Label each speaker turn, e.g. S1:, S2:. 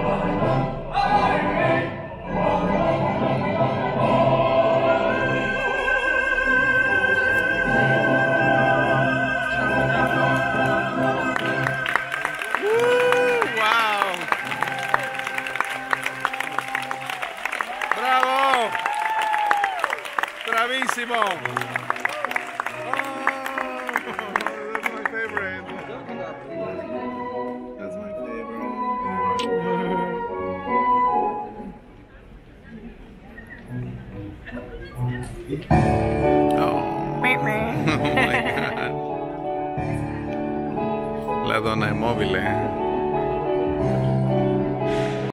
S1: Wow. Bravo. Bravísimo. That's my favorite. That's my favorite. Oh my God. La donna è mobile.